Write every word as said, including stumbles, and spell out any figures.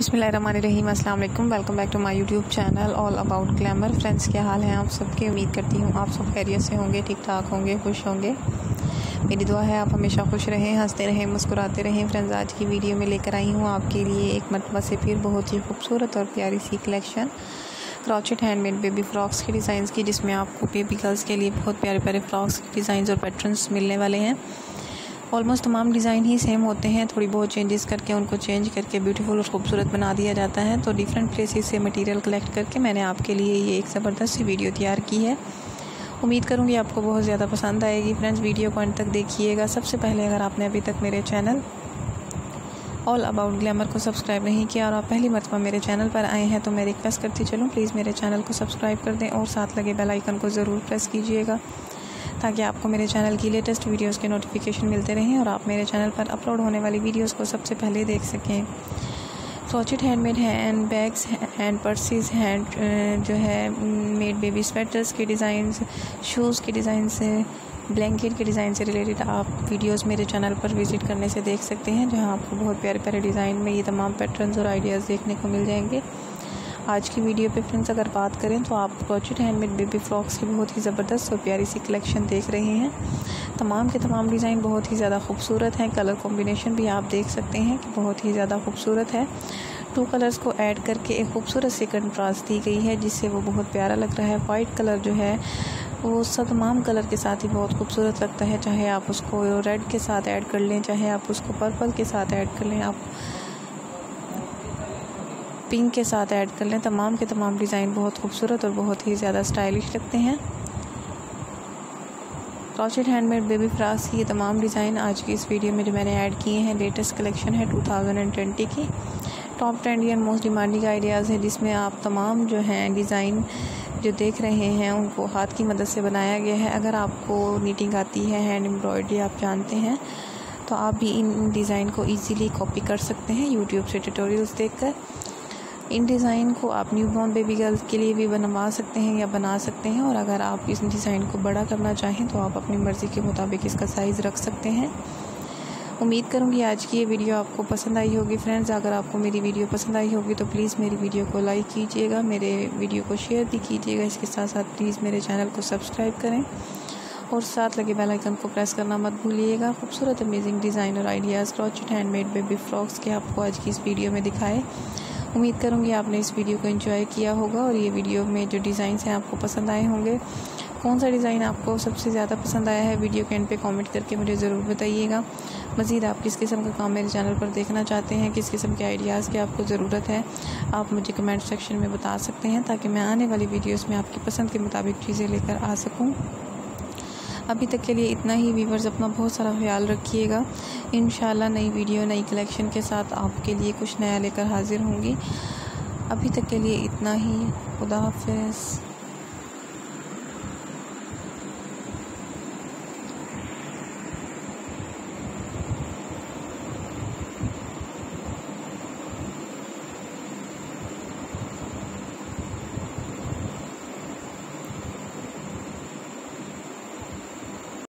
बिस्मिल्लाहिर्रहमानिर्रहीम, अस्सलाम वालेकुम। Welcome back to my YouTube channel all about glamour. Friends, क्या हाल है आप सबके? उम्मीद करती हूँ आप सब खैरियत से होंगे, ठीक ठाक होंगे, खुश होंगे। मेरी दुआ है आप हमेशा खुश रहें, हंसते रहें, मुस्कुराते रहें। फ्रेंड्स, आज की वीडियो में लेकर आई हूँ आपके लिए एक मरतबा से फिर बहुत ही खूबसूरत और प्यारी सी collection crochet handmade baby frocks के डिज़ाइंस की, जिसमें आपको बेबी गर्ल्स के लिए बहुत प्यारे प्यारे फ्रॉक्स के डिज़ाइन और पैटर्न्स मिलने वाले हैं। ऑलमोस्ट तमाम डिज़ाइन ही सेम होते हैं, थोड़ी बहुत चेंजेस करके उनको चेंज करके ब्यूटीफुल और खूबसूरत बना दिया जाता है। तो डिफरेंट प्लेसेस से मटेरियल कलेक्ट करके मैंने आपके लिए ये एक ज़बरदस्त सी वीडियो तैयार की है। उम्मीद करूँगी आपको बहुत ज़्यादा पसंद आएगी। फ्रेंड्स, वीडियो को अंत तक देखिएगा। सबसे पहले, अगर आपने अभी तक मेरे चैनल ऑल अबाउट ग्लैमर को सब्सक्राइब नहीं किया और आप पहली मरतबा मेरे चैनल पर आए हैं तो मैं रिक्वेस्ट करती चलूँ, प्लीज़ मेरे चैनल को सब्सक्राइब कर दें और साथ लगे बेल आइकन को ज़रूर प्रेस कीजिएगा ताकि आपको मेरे चैनल की लेटेस्ट वीडियोस के नोटिफिकेशन मिलते रहें और आप मेरे चैनल पर अपलोड होने वाली वीडियोस को सबसे पहले देख सकें। Crochet handmade hand bags, hand purses, hand जो है मेड बेबी स्वेटर्स के डिज़ाइंस, शूज़ के डिज़ाइंस, ब्लैंकेट के डिज़ाइन से रिलेटेड आप वीडियोस मेरे चैनल पर विज़िट करने से देख सकते हैं, जहां आपको बहुत प्यारे प्यारे डिज़ाइन में ये तमाम पैटर्न्स और आइडियाज़ देखने को मिल जाएंगे। आज की वीडियो पे फ्रेंड्स अगर बात करें तो आप क्रॉचेट हैंडमेड बेबी फ्रॉक्स की बहुत ही ज़बरदस्त और प्यारी सी कलेक्शन देख रहे हैं। तमाम के तमाम डिज़ाइन बहुत ही ज़्यादा खूबसूरत हैं। कलर कॉम्बिनेशन भी आप देख सकते हैं कि बहुत ही ज़्यादा खूबसूरत है। टू कलर्स को ऐड करके एक खूबसूरत सी कंट्रास्ट दी गई है, जिससे वो बहुत प्यारा लग रहा है। वाइट कलर जो है वो सब तमाम कलर के साथ ही बहुत खूबसूरत लगता है, चाहे आप उसको रेड के साथ ऐड कर लें, चाहे आप उसको पर्पल के साथ ऐड कर लें, आप पिंक के साथ ऐड कर लें। तमाम के तमाम डिज़ाइन बहुत खूबसूरत और बहुत ही ज़्यादा स्टाइलिश लगते हैं। क्रॉचेट हैंडमेड बेबी फ्रॉक्स की ये तमाम डिज़ाइन आज की इस वीडियो में जो मैंने ऐड किए हैं, लेटेस्ट कलेक्शन है टू थाउजेंड ट्वेंटी की। Top trendy and most demanding ideas है, जिसमें आप तमाम जो हैं डिज़ाइन जो देख रहे हैं उनको हाथ की मदद से बनाया गया है। अगर आपको नीटिंग आती है, हैंड एम्ब्रॉयडरी आप जानते हैं, तो आप भी इन डिज़ाइन को ईजीली कॉपी कर सकते हैं यूट्यूब से ट्यूटोरियल्स देखकर। इन डिज़ाइन को आप न्यूबॉर्न बेबी गर्ल्स के लिए भी बनवा सकते हैं या बना सकते हैं, और अगर आप इस डिज़ाइन को बड़ा करना चाहें तो आप अपनी मर्ज़ी के मुताबिक इसका साइज़ रख सकते हैं। उम्मीद करूंगी आज की ये वीडियो आपको पसंद आई होगी। फ्रेंड्स, अगर आपको मेरी वीडियो पसंद आई होगी तो प्लीज़ मेरी वीडियो को लाइक कीजिएगा, मेरे वीडियो को शेयर भी कीजिएगा। इसके साथ साथ प्लीज़ मेरे चैनल को सब्सक्राइब करें और साथ लगे बेल आइकन को प्रेस करना मत भूलिएगा। खूबसूरत अमेजिंग डिज़ाइन और ideas crochet handmade baby frocks के आपको आज की इस वीडियो में दिखाए। उम्मीद करूंगी आपने इस वीडियो को एंजॉय किया होगा और ये वीडियो में जो डिज़ाइन हैं आपको पसंद आए होंगे। कौन सा डिज़ाइन आपको सबसे ज़्यादा पसंद आया है, वीडियो के एंड पे कमेंट करके मुझे ज़रूर बताइएगा। मज़ीद आप किस किस्म का काम मेरे चैनल पर देखना चाहते हैं, किस किस्म के आइडियाज़ की आपको ज़रूरत है, आप मुझे कमेंट सेक्शन में बता सकते हैं ताकि मैं आने वाली वीडियोस में आपकी पसंद के मुताबिक चीज़ें लेकर आ सकूं। अभी तक के लिए इतना ही। व्यूवर्स, अपना बहुत सारा ख्याल रखिएगा। इंशाल्लाह नई वीडियो नई कलेक्शन के साथ आपके लिए कुछ नया लेकर हाजिर होंगी। अभी तक के लिए इतना ही। खुदा हाफ़िज़।